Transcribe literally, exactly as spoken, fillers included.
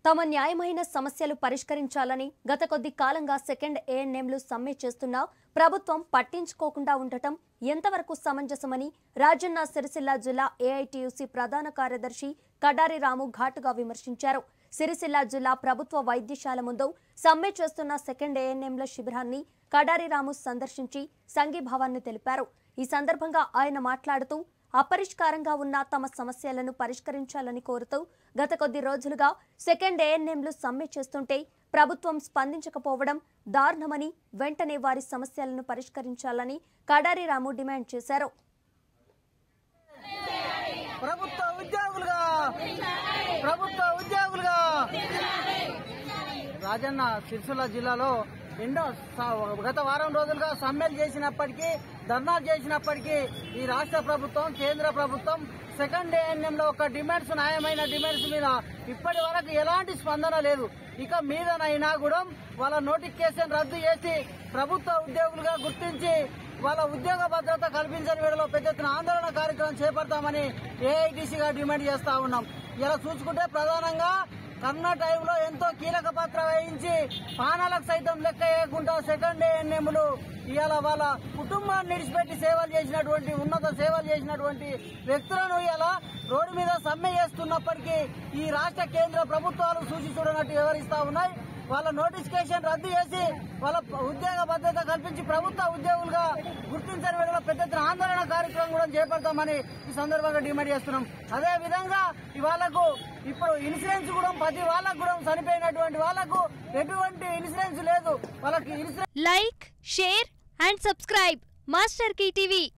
తమ న్యాయమైన సమస్యలు పరిష్కరించాలని గత కొద్ది కాలంగా సెకండ్ ఏఎన్ఎంలు సమ్మె చేస్తున్నా ప్రభుత్వం పట్టించుకోకుండా ఉండటం ఎంతవరకు సమంజసమని రాజన్న సిరిసిల్ల జిల్లా ఏఐటీయూసీ ప్రధాన కార్యదర్శి కడారి రాము ఘాటుగా విమర్శించారు. సిరిసిల్ల జిల్లా ప్రభుత్వ వైద్యశాల ముందు సమ్మె చేస్తున్న సెకండ్ ఏఎన్ఎంల శిబిరాన్ని కడారి రాము సందర్శించి సంఘీభావాన్ని తెలిపారు. ఈ సందర్భంగా ఆయన మాట్లాడుతూ అపరిష్కారంగా ఉన్న తమ సమస్యలను పరిష్కరించాలని కోరుతూ గత కొద్ది రోజులుగా సెకండ్ ఏఎన్ఎంలు సమ్మె చేస్తుంటే ప్రభుత్వం స్పందించకపోవడం దారుణమని, వెంటనే వారి సమస్యలను పరిష్కరించాలని కడారి రాము డిమాండ్ చేశారు. ప్రభుత్వ ఉద్యోగులుగా ప్రభుత్వ ఉద్యోగులుగా రాజన్న సిరిసిల్ల జిల్లాలో ఎన్నో గత వారం రోజులుగా సమ్మెలు చేసినప్పటికీ, ధర్నాలు చేసినప్పటికీ ఈ రాష్ట్ర ప్రభుత్వం, కేంద్ర ప్రభుత్వం సెకండ్ ఏఎన్ఎంలో ఒక డిమాండ్స్ న్యాయమైన డిమాండ్స్ మీద ఇప్పటి వరకు ఎలాంటి స్పందన లేదు. ఇక మీదనైనా కూడా వాళ్ళ నోటిఫికేషన్ రద్దు చేసి ప్రభుత్వ ఉద్యోగులుగా గుర్తించి వాళ్ళ ఉద్యోగ భద్రత కల్పించని వేళలో పెద్ద ఎత్తున ఆందోళన కార్యక్రమం చేపడతామని ఏఐటీసీగా డిమాండ్ చేస్తా ఉన్నాం. ఇలా చూసుకుంటే ప్రధానంగా కరోనా టైంలో ఎంతో కీలక పాత్ర వహించి ప్రాణాలకు సైతం లెక్క వేయకుండా సెకండ్ ఏఎన్ఎంలు ఇవాళ వాళ్ళ కుటుంబాన్ని విడిచిపెట్టి సేవలు చేసినటువంటి, ఉన్నత సేవలు చేసినటువంటి వ్యక్తులను ఇలా రోడ్డు మీద సమ్మె చేస్తున్నప్పటికీ ఈ రాష్ట్ర కేంద్ర ప్రభుత్వాలు సూచి చూడనట్టు వివరిస్తా ఉన్నాయి. వాళ్ళ నోటిఫికేషన్ రద్దు చేసి వాళ్ళ ఉద్యోగ భద్రత కల్పించి ప్రభుత్వ ఉద్యోగులుగా గుర్తించని వేళలో పెద్ద ఎత్తున ఆందోళన కార్యక్రమం కూడా చేపడతామని ఈ సందర్భంగా డిమాండ్ చేస్తున్నాం. అదే విధంగా ఇవాళకు ఇప్పుడు ఇన్సూరెన్స్ కూడా ప్రతి వాళ్ళకు కూడా చనిపోయినటువంటి వాళ్ళకు ఎటువంటి ఇన్సూరెన్స్ లేదు. వాళ్ళకి insurance like, share and subscribe Master Key TV.